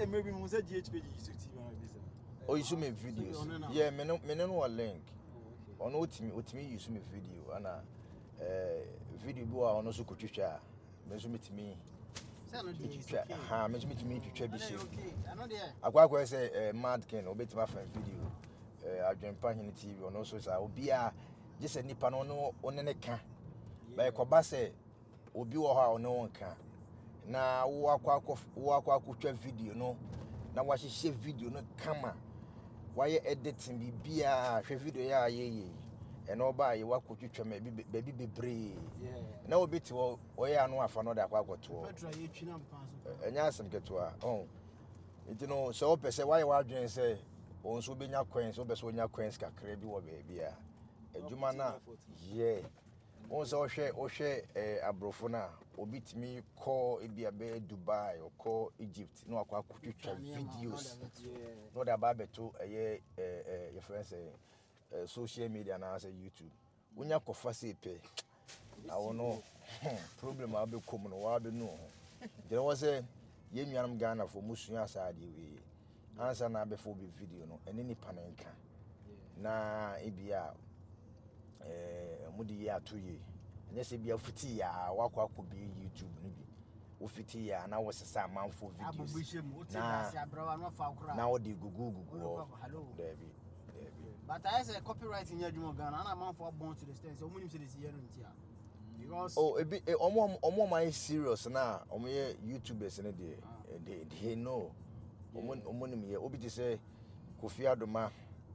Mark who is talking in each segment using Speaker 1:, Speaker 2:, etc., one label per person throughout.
Speaker 1: say maybe we say GHP YouTube
Speaker 2: oh, you show me videos. Yeah, me no link. On ultimate you show me video and video bo a ono so kotwetwa. Me so metimi. Say no dey. Ha, me so metimi twetwa bi she. I know there. Akwa say MadKing obetima fan video. Adwempa hene TV ono so say obi a just nipa no one ne ka. Ba ekoba say obi wo ha ono won ka. Na wo akwa kotwa video no na wa hye video no kama. Why editing bibia hwe video ya ye and oba ye wa kotwetwa me baby bebre na obi ti wo ye anu afa no da kwa akoto petra ye twina mpa enya asem ketoa it no so o pese why wa adwen say on so benya coins o be so nya coins kakra bi wo bia adwuma na yeah on so o hwe abrofo na obi timi call ebia be Dubai or call Egypt no akwa kotwetwa videos no da ba beto your friends say social media na say YouTube unya kofa say pe I won no problem abi kom no wa be no there was a ye nuanam Ghana for musua asade we answer na be for be video no ene ni panenka na ebia mudi ya toye nyese bia futi ya wakwa ko bi YouTube no bi wo fiti ya na wo sesa manfo videos na wo de gugu David
Speaker 3: but I say copyright in Yaduma Ghana and manfo born to the state so munim say this year ntia because omo my serious na omo ye YouTubers na they know omo nim ye obi ti say Kofi Adoma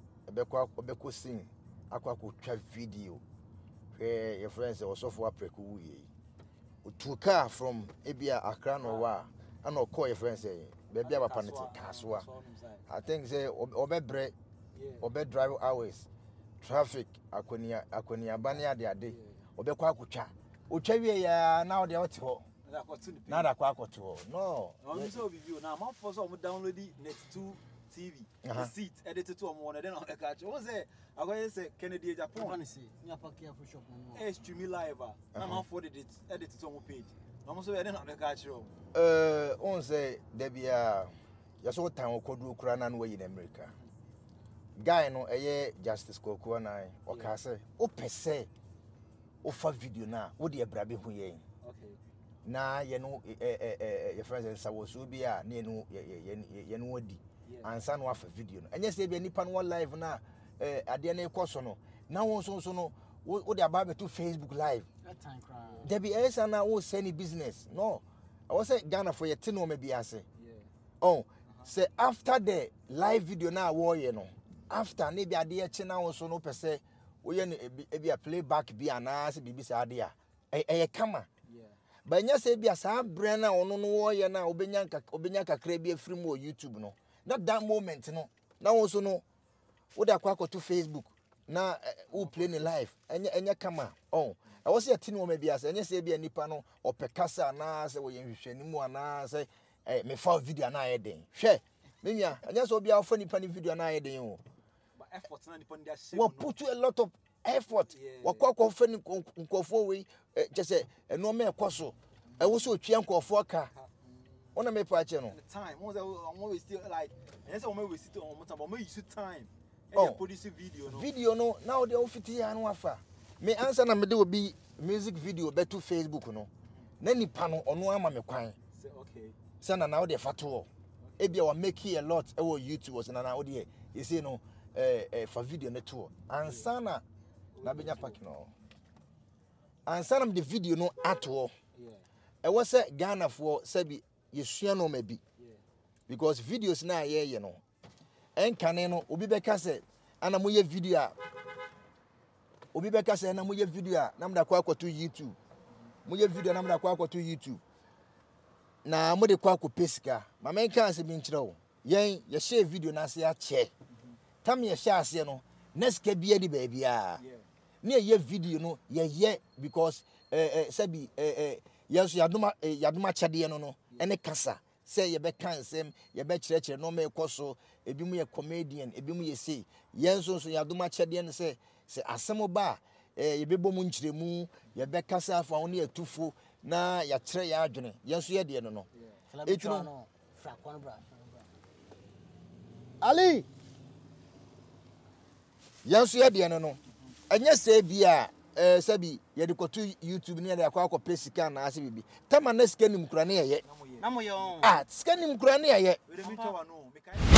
Speaker 3: ebekwa sing akwa ko twa video where your friends also for apreku ye utuka from ebia Accra no wa and no call your friends say baby papa ne kaswa I think say obebre obe drive hours traffic akonia bani ade obekwa akotwa otwa wie ya na ode wote ho na da kwa akoto no
Speaker 1: on so video na man for so download net 2 TV the seat edited to on then on the catch what say I go say Kennedy Japan
Speaker 3: see nya pack here for shop
Speaker 1: no stream live na man for the edit to on page no so then on the catch
Speaker 2: on say there be ya so time okodu kura na no in America guy no Justice Kokua na o ka say o pese o fa video na wo de abrabe hu yen
Speaker 1: okay
Speaker 2: na ye no your friends say so bi a na ye no wadi ansa no afa video no enye say be nipa no live na ade na ekoso no na won so no wo de aba to Facebook live
Speaker 3: that time cry
Speaker 2: there be esa na wo send business no I was say Ghana for ye tino me bi ase oh say after the live video na wo ye no after na bi ade ye chi na won so no pese wo ye e bi a playback bi ana se bibi sa ade a kama ba nya say bi asa bre na ono no wo ye na obenya kakra bi afiri mu YouTube no not that moment no na won so no wo da kwa to Facebook na who play in life enya kama oh I was here tinu me bia say enya say bia nipa no opekasa na say wo ye hwehwani mu ana say me fa video na eden hwe me nua enya so bia ofo nipa ni video na eden o
Speaker 1: but effort na nipa ndia shame
Speaker 2: we put a lot of effort we kwakwa fa ni nkofo we je say eno me ekoso e wo so twa nkofo ka ona me pa che no
Speaker 1: time we still like enya say we still on time but we use time produce
Speaker 2: video no now they ofiti ya no afa me answer na me de obi music video beto Facebook no na nipa no ono ama me kwan
Speaker 1: okay
Speaker 2: sana now they fato ebia wa make a lot e wo YouTube was na now dey you say no for video na to answer na benya pack no answer na the video no ato e was say Ghana for sabi yesua no ma bi because videos na ye no enkane no obi beka se ana moye video a obi beka se na moye video a na mda kwa akoto YouTube moye video na mda kwa akoto YouTube na mo de kwa akopesika ma men kan se bi nkire wo yen ye share video na se a che tam ye share ase no next ka bia di ba bia na ye video no ye because sabi yeso yaduma chade no ene kasa say ye be kansem ye be chire no me ekoso ebi mu ye comedian ebi mu ye say yenso so yadoma chede ne say asemo ba ye be bom nchiremu ye be kasa afa won ye tufo na ya chire ya adwene yenso ye de no etino Ali yanso ye de no anya se bia sabi ye de koto YouTube ne de akwa pesika na ase bibi tama na sika nim kura ne ye
Speaker 3: na mo yo
Speaker 2: sika nim kura ne ye